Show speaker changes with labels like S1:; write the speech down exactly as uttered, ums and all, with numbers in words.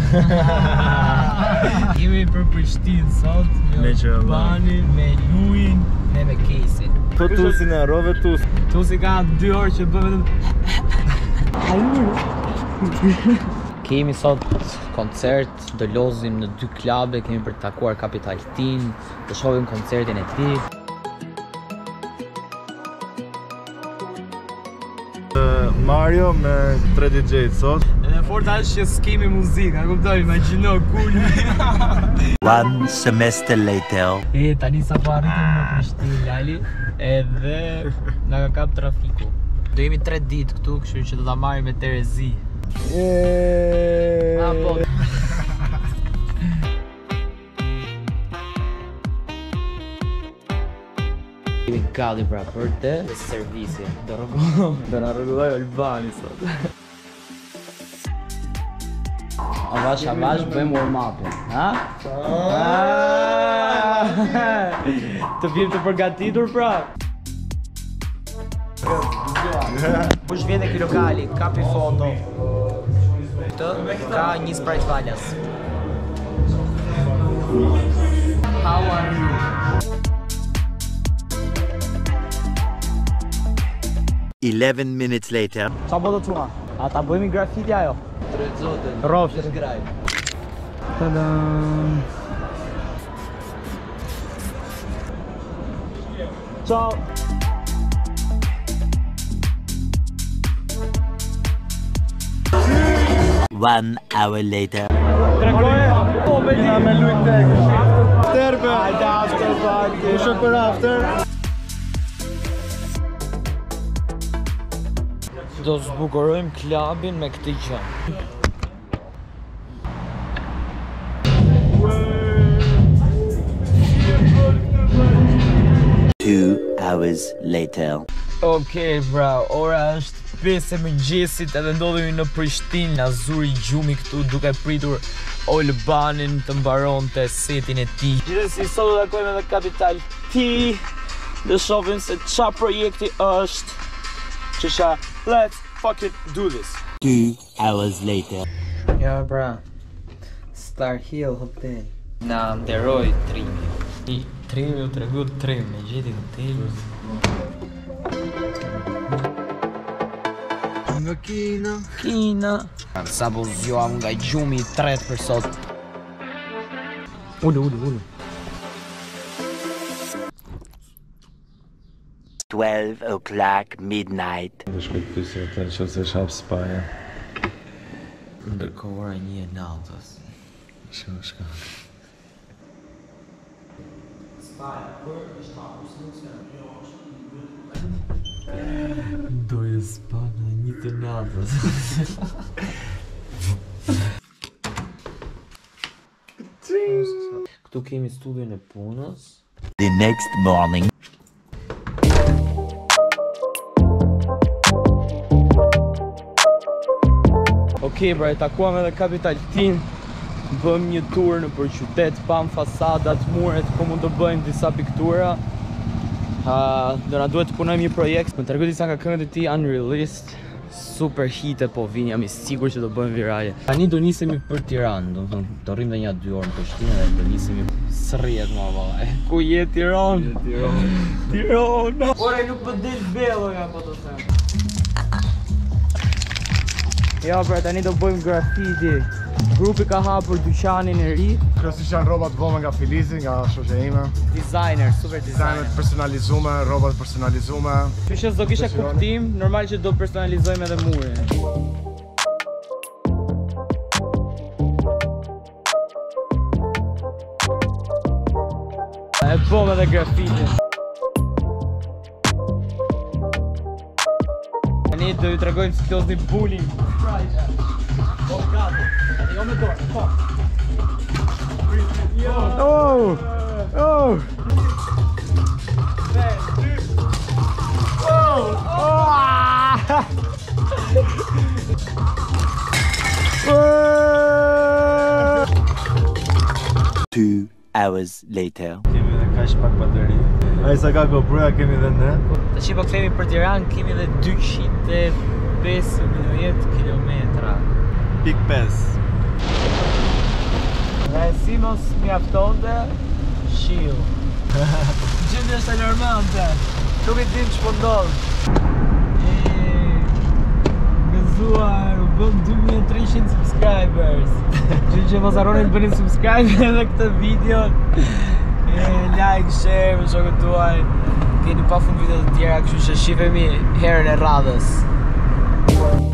S1: Jemi për Prishtinë sot, me banin, me lujin, dhe me kesin.
S2: Po tusi në rove tus.
S1: Tusi ka dy orë që bëve vetëm. Kemi sot koncert, do lozim në dy klabe, kemi për të takuar Kapitaltin, të shohim koncertin e tij.
S2: Mario me tre D J sot.
S1: Edhe forta është që s'kemi muzikë, a kuptoj, imagjino kuli.
S3: One semester later.
S1: E, tani sa po arritëm në Prishtinë, Lali, edhe na ka kap trafiku. Do jemi tre ditë këtu, kështu që do ta marrim me Terezi.
S2: Eee.
S1: A po. Jemi gati pra për të servisi. Do rregullojmë, do na rregulloj Albani sot. Avash, avash, bëjmë warm-upin, ha? Të vim të përgatitur pra. Kush vjen te ky lokali, kapi foto. Këtë ka një sprite falas. How are you?
S3: Eleven minutes later.
S1: Qa po të tuma? A ta bëjmë grafiti ajo? Tre zotën. Rofsh. Shkraj. Tadam. Ciao.
S3: One hour later.
S1: Tregoje? Po, me di.
S2: Me lujt tek. After, bë. Hajde after, bë. Ushe për after.
S1: Do zbukurojmë klabin me këtë gjë.
S3: Two hours later.
S1: Okej, bra, ora është pesë e mëngjesit edhe ndodhemi në Prishtinë, na zuri gjumi këtu duke pritur Olbanin të mbaronte setin e tij. Gjithsesi sot do takojmë edhe Kapitaltin, dhe shohim se ç'a projekti është. Qësha, let's fucking do this.
S3: Two hours later.
S1: Ja, bra, Star Hill Hotel. Na nderoj trimi. I trimi u tregu trim, me gjeti hotel.
S2: Nga Kina.
S1: Kina. Sa po zgjoam nga gjumi i tret për sot. Ulu, ulu, ulu.
S3: Twelve o'clock midnight.
S2: Dhe shkoj të pysë të në që se shap spaja.
S1: Ndërkohë ora një e natës.
S2: Shko, shko.
S1: Spaja, për është hapur së nuk se doje spa në një të natës. Këtu kemi studion e punës.
S3: The next morning.
S1: Okej, bra, e takuam edhe Kapitaltin. Bëm një tur në për qytet, pam fasadat, muret, ku mund të bëjmë disa piktura. Uh, do na duhet të punojmë një projekt. Më tregoj disa nga këngët e tij unreleased. Super hite po vinë, jam i sigurt që do bëjmë virale. Tani do nisemi për Tiranë, do të thonë, do rrim dhe një dy orë në Prishtinë dhe do nisemi srrihet më valla. Ku je Tiranë?
S2: Tiranë.
S1: Tirana. Ora nuk po del bello ja po të them. Ja, pra, tani do bëjmë grafiti. Grupi ka hapur dyqanin e ri.
S2: Kjo si janë rrobat vome nga Filizi, nga shoqja ime.
S1: Designer, super designer.
S2: Designet personalizume, rrobat personalizume.
S1: Kështu që do kisha kuptim, normal që do personalizojmë edhe murin. E bëm edhe grafitin. Tani do ju tregojmë si të një bullying. Oh, gati. Jo me dorë, po.
S2: Oh! Oh!
S1: Oh!
S3: Two hours later.
S2: Kemi dhe kash pak bateri. A i sa ka GoPro-ja kemi dhe ne.
S1: Të që po kthehemi për Tiranë, kemi dhe dyqind e pesëmbëdhjetë kilometra.
S2: Pik pesë.
S1: mos mjaftonte, shiu. Gjendja është alarmante. Nuk e dim ç'po ndodh. E gëzuar, u bëm dy mijë e treqind subscribers. Kështu që mos harroni të bëni subscribe edhe këtë video. E like, share me shokët tuaj. Keni pafund video të tjera, kështu që shihemi herën e radhës.